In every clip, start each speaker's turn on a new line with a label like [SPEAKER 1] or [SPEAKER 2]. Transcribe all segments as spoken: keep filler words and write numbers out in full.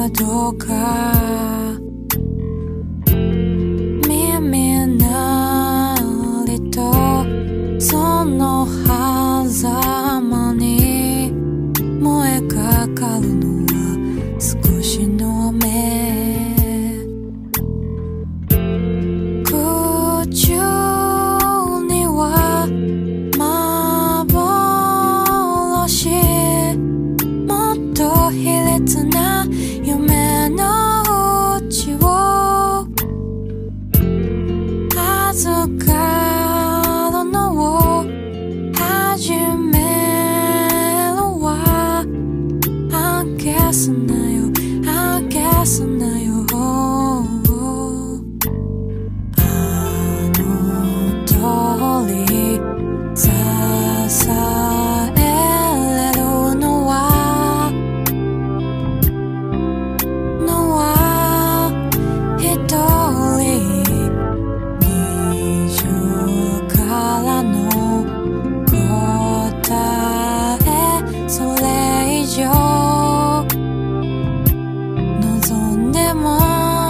[SPEAKER 1] どうか耳鳴りとその狭間に燃えかかるのは少しの雨。空中には幻、もっと卑劣な夢のうちを預かるのを始めるわ。あげすなよ、あげすなよ。あの通り支えれるのはのは一人二重からの答え。それ以上望んでも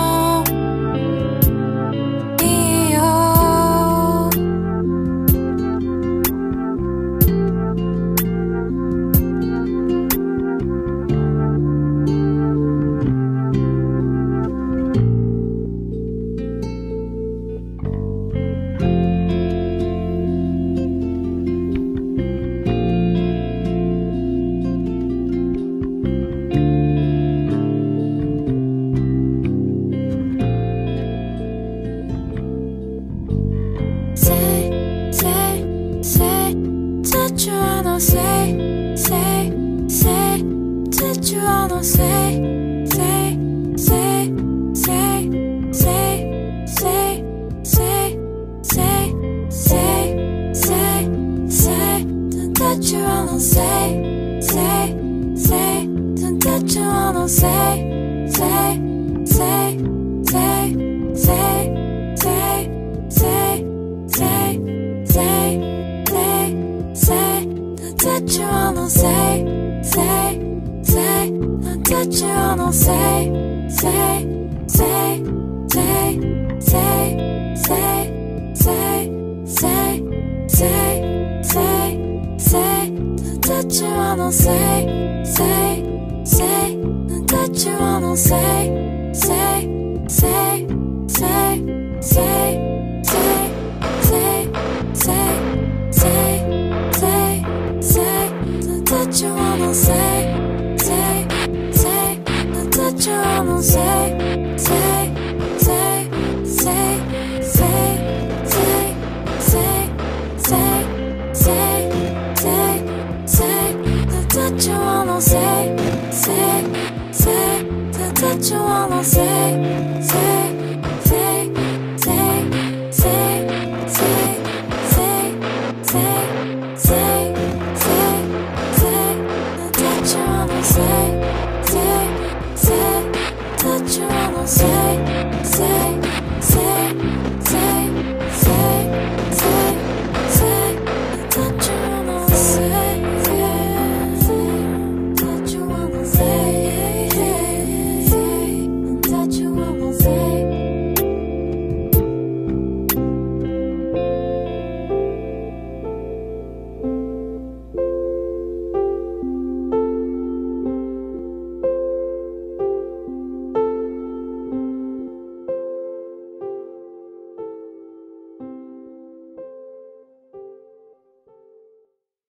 [SPEAKER 1] いいよ。Say, say, say that you wanna say, say, say that you wanna say, say, say, say, say, say, say, say, say, say, say that you wanna say, say, say that you wanna say, say, say, say, say, say, say. Say, say, say, say that you wanna say, say, say that you wanna say, say, say, say, say, say, say, say, say, say, say that you wanna say, say, say that you wanna say, say, say, say, say, say. Say, say, say, say, say that you wanna say, say, say that you wanna say, say, say, say, say, say, say, say, say, say, say that you wanna say, say, say that you wanna say.